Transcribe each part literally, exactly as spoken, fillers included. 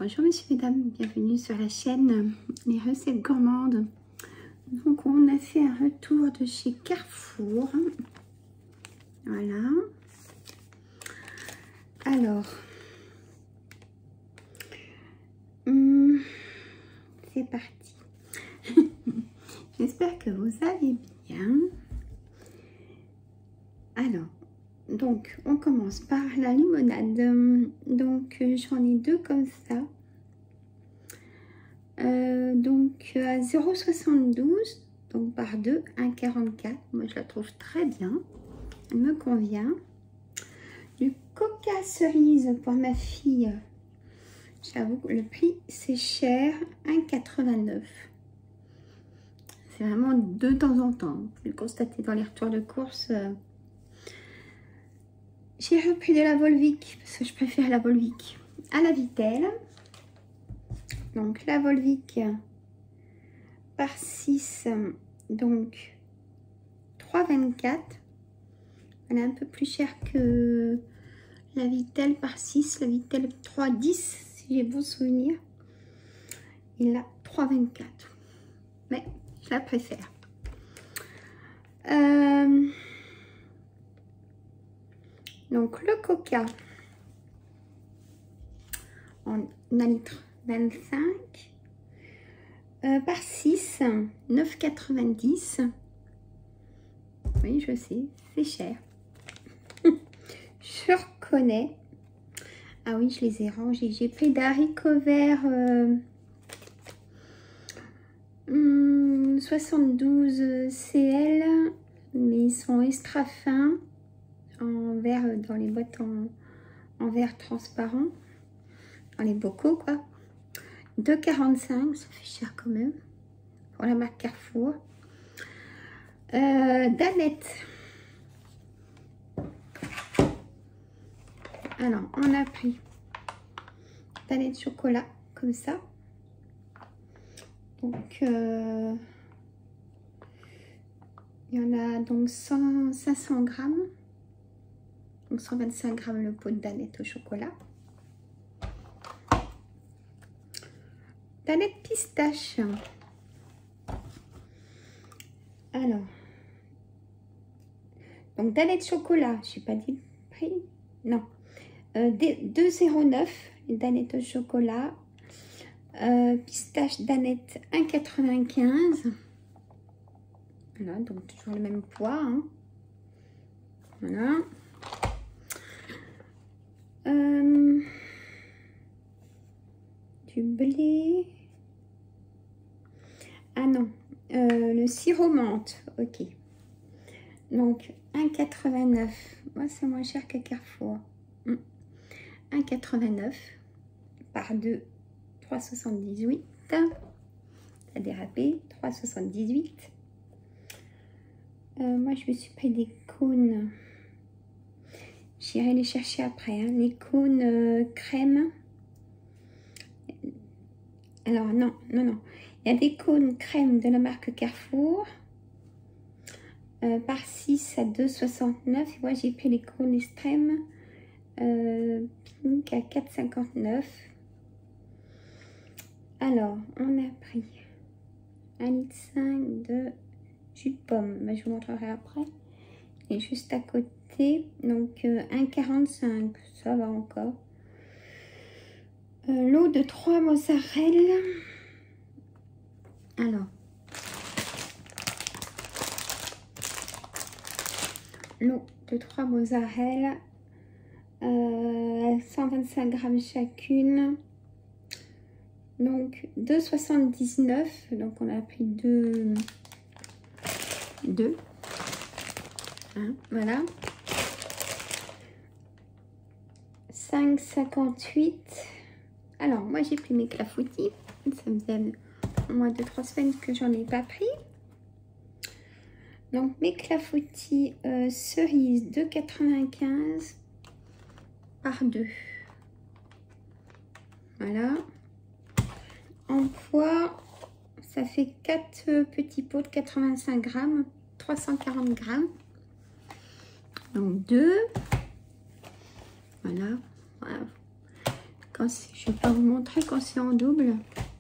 Bonjour messieurs, mesdames, bienvenue sur la chaîne Les Recettes Gourmandes. Donc on a fait un retour de chez Carrefour. Voilà. Alors, hum, c'est parti. J'espère que vous allez bien. Alors, donc on commence par la limonade. Donc j'en ai deux comme ça. Euh, donc à zéro virgule soixante-douze, donc par deux, un virgule quarante-quatre. Moi je la trouve très bien, elle me convient. Du coca cerise pour ma fille, j'avoue que le prix c'est cher, un virgule quatre-vingt-neuf. C'est vraiment de temps en temps, vous pouvez le constater dans les retours de course. J'ai repris de la Volvic parce que je préfère la Volvic à la Vittel. Donc la Volvic par six, donc trois virgule vingt-quatre. Elle est un peu plus chère que la Vittel par six. La Vittel trois virgule dix si j'ai bon souvenir. Et là trois virgule vingt-quatre. Mais je la préfère. Euh, donc le coca en un litre vingt-cinq euh, par six, neuf virgule quatre-vingt-dix. Oui, je sais, c'est cher. Je reconnais. Ah oui, je les ai rangés. J'ai pris d'haricots verts euh, hum, soixante-douze C L, mais ils sont extra fins en verre, dans les boîtes en, en verre transparent, dans les bocaux quoi. deux virgule quarante-cinq, ça fait cher quand même pour la marque Carrefour. Euh, Danette. Alors, on a pris Danette chocolat comme ça. Donc, euh, il y en a donc cent, cinq cents grammes. Donc, cent vingt-cinq grammes le pot de Danette au chocolat. Danette pistache. Alors, donc Danette chocolat, je n'ai pas dit le prix, non, euh, deux virgule zéro neuf les Danettes au chocolat, euh, pistache Danette un virgule quatre-vingt-quinze, voilà, donc toujours le même poids, hein. Voilà. Euh, du blé, ah non, euh, le sirop menthe, ok. Donc un virgule quatre-vingt-neuf, moi c'est moins cher que Carrefour. un virgule quatre-vingt-neuf par deux, trois virgule soixante-dix-huit. Ça a dérapé, trois virgule soixante-dix-huit. Euh, moi je me suis pris des cônes. J'irai les chercher après, hein. Les cônes euh, crème. Alors non, non, non. Il y a des cônes crème de la marque Carrefour. Euh, par six à deux virgule soixante-neuf. Moi j'ai pris les cônes extrêmes euh, pink à quatre virgule cinquante-neuf. Alors on a pris un litre cinq de jus de pomme. Ben, je vous montrerai après. Et juste à côté, donc euh, un virgule quarante-cinq, ça va encore. Euh, L'eau de trois mozzarella. Alors, l'eau de trois mozzarella, euh, cent vingt-cinq grammes chacune, donc deux virgule soixante-dix-neuf, donc on a pris deux, deux, hein, voilà, cinq virgule cinquante-huit. Alors moi j'ai pris mes clafoutis, ça me faisait au moins deux trois semaines que j'en ai pas pris. Donc mes clafoutis euh, cerises deux virgule quatre-vingt-quinze par deux. Voilà. En poids, ça fait quatre petits pots de quatre-vingt-cinq grammes, trois cent quarante grammes. Donc deux. Voilà. Voilà. quand je vais pas vous montrer quand c'est en double.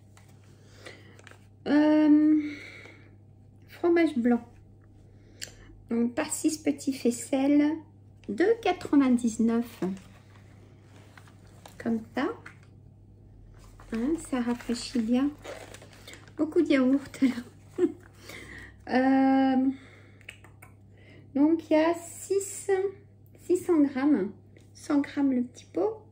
Euh, fromage blanc. Donc par six petits faisselles, deux quatre-vingt-dix-neuf. Comme ça. Hein, ça rafraîchit bien. Beaucoup de yaourt là. euh, donc il y a six, six cents grammes. cent grammes le petit pot.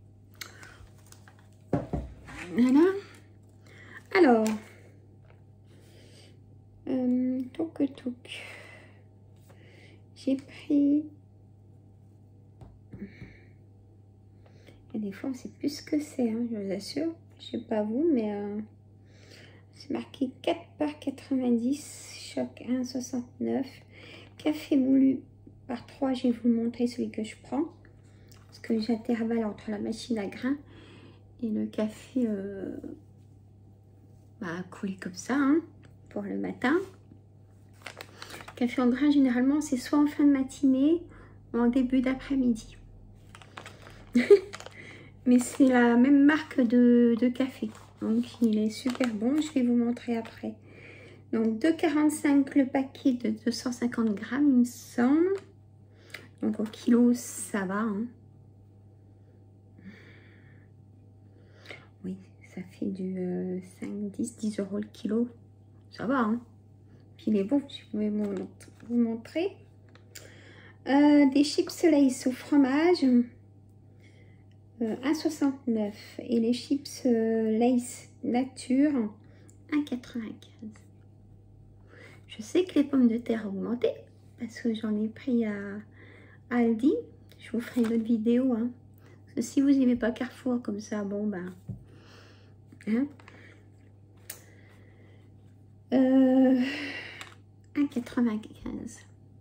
Voilà. Alors. Euh, toc toc. J'ai pris. Et des fois on sait plus ce que c'est, hein, je vous assure. Je sais pas vous, mais euh, c'est marqué quatre par quatre-vingt-dix, choc un virgule soixante-neuf. Café moulu par trois, je vais vous montrer celui que je prends. Parce que j'intervalle entre la machine à grains et le café euh, bah, coulé comme ça, hein, pour le matin. Café en grains, généralement, c'est soit en fin de matinée ou en début d'après-midi. Mais c'est la même marque de, de café. Donc, il est super bon. Je vais vous montrer après. Donc, deux quarante-cinq le paquet de deux cent cinquante grammes, il me semble. Donc, au kilo, ça va. Hein. Oui, ça fait du euh, cinq, dix, dix euros le kilo. Ça va, hein. Puis, il est bon. Je vais vous montrer. Euh, des chips Lay's au fromage. Euh, un virgule soixante-neuf et les chips euh, Lay's nature un virgule quatre-vingt-quinze. Je sais que les pommes de terre ont augmenté parce que j'en ai pris à, à Aldi. Je vous ferai une autre vidéo, hein. Parce que si vous n'aimez pas Carrefour comme ça, bon ben hein. euh, un virgule quatre-vingt-quinze.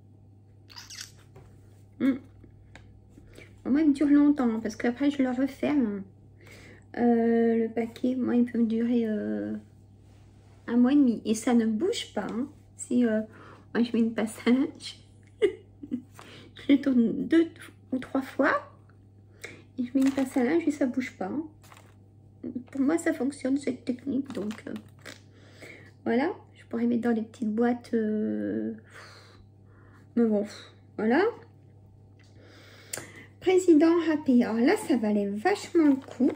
hum. Moi, il me dure longtemps parce qu'après, je le referme. Euh, le paquet, moi, il peut me durer euh, un mois et demi. Et ça ne bouge pas. Hein. Si euh, moi, je mets une passe à linge, je le tourne deux ou trois fois. Et je mets une passe à linge et ça ne bouge pas. Hein. Pour moi, ça fonctionne, cette technique. Donc, euh, voilà. Je pourrais mettre dans les petites boîtes. Euh... Mais bon, voilà. Président Happy. Alors là, ça valait vachement le coup.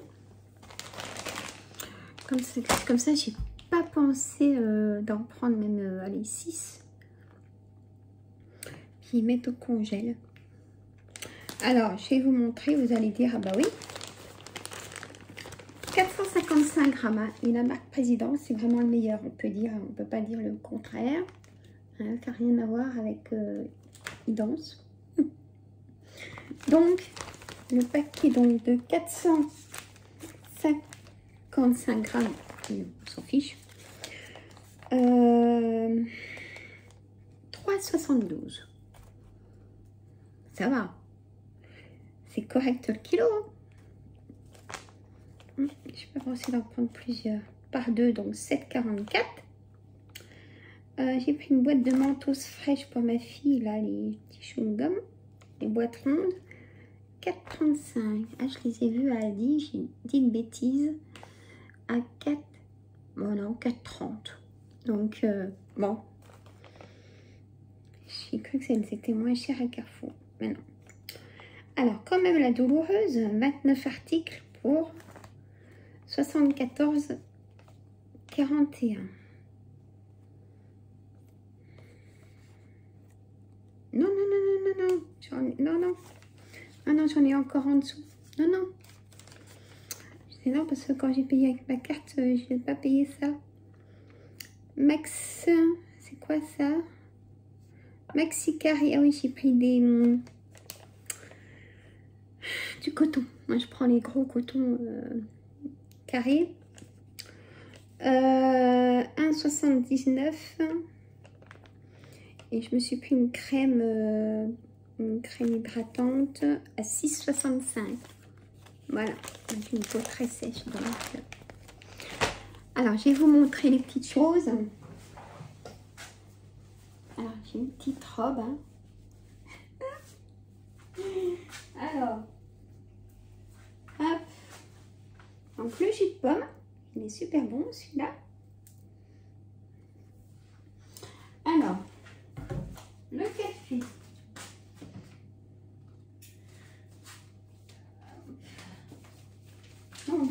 Comme ça, comme ça j'ai pas pensé euh, d'en prendre même, euh, allez, six. Puis mettre au congèle. Alors, je vais vous montrer. Vous allez dire, ah bah oui. quatre cent cinquante-cinq grammes. Et la marque Président, c'est vraiment le meilleur. On peut dire, on peut pas dire le contraire. Hein, ça n'a rien à voir avec euh, Idance. Donc, le paquet donc, de quatre cent cinquante-cinq grammes, on s'en fiche, euh, trois virgule soixante-douze. Ça va. C'est correct le kilo. Je peux penser d'en prendre plusieurs. Par deux, donc sept virgule quarante-quatre. Euh, J'ai pris une boîte de Mentos fraîche pour ma fille, là, les petits chewing-gums, les boîtes rondes. quatre virgule trente-cinq. Ah, je les ai vus à Aldi, j'ai dit une bêtise. À quatre. Bon, non, quatre virgule trente. Donc, euh, bon. J'ai cru que c'était moins cher à Carrefour. Mais non. Alors, quand même, la douloureuse, vingt-neuf articles pour soixante-quatorze virgule quarante et un. Non, non, non, non, non, non. Non, non. Ah non, j'en ai encore en dessous. Non, non. C'est non, parce que quand j'ai payé avec ma carte, je n'ai pas payé ça. Max, c'est quoi ça? Maxi Carré. Ah oui, j'ai pris des... du coton. Moi, je prends les gros cotons euh, carrés. Euh, un virgule soixante-dix-neuf. Et je me suis pris une crème... Euh, une crème hydratante à six virgule soixante-cinq. Voilà, avec une peau très sèche. Donc. Alors, je vais vous montrer les petites choses. Alors, j'ai une petite robe. Hein. Alors, hop. Donc le jus de pomme, il est super bon celui-là. Alors, le café. Donc,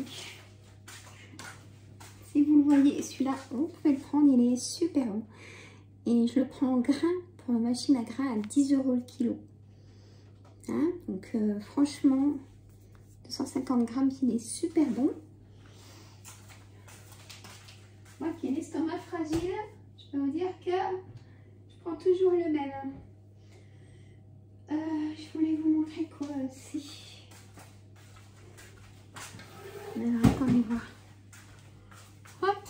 si vous le voyez, celui-là, vous pouvez le prendre, il est super bon. Et je le prends en grain pour la machine à grains à dix euros le kilo. Hein, donc, euh, franchement, deux cent cinquante grammes, il est super bon. Moi qui ai l'estomac fragile, je peux vous dire que je prends toujours le même. Euh, je voulais vous montrer quoi aussi. Alors, attendez voir. Hop.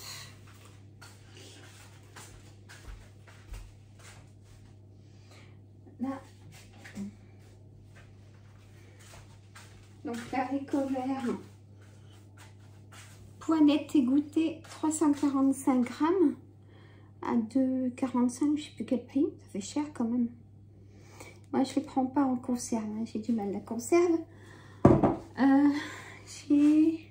Là. Donc, l'haricot vert. Poinette égouttée, trois cent quarante-cinq grammes à deux euros quarante-cinq, je ne sais plus quel prix, ça fait cher quand même. Moi je ne les prends pas en conserve, hein. J'ai du mal à la conserve. Euh, J'ai...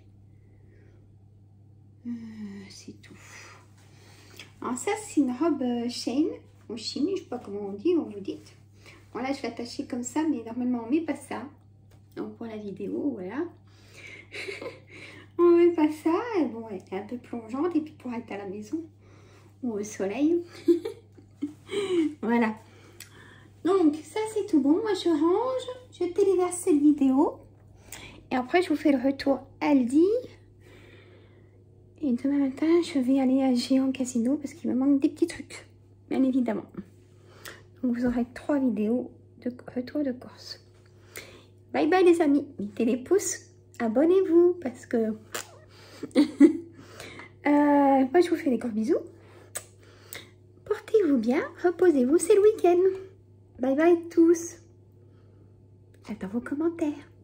Euh, c'est tout. Alors ça c'est une robe euh, Shein, ou Shein, je ne sais pas comment on dit, on vous dit. Bon là je vais attacher comme ça, mais normalement on ne met pas ça. Donc pour la vidéo, voilà. On ne met pas ça, et bon, elle est un peu plongeante, et puis pour être à la maison ou au soleil. Voilà. Donc, ça c'est tout bon. Moi, je range, je téléverse cette vidéo. Et après, je vous fais le retour Aldi. Et demain matin, je vais aller à Géant Casino parce qu'il me manque des petits trucs, bien évidemment. Donc, vous aurez trois vidéos de retour de Corse. Bye bye les amis. Mettez les pouces. Abonnez-vous parce que euh, moi je vous fais des gros bisous. Portez-vous bien, reposez-vous, c'est le week-end. Bye bye tous. J'attends vos commentaires.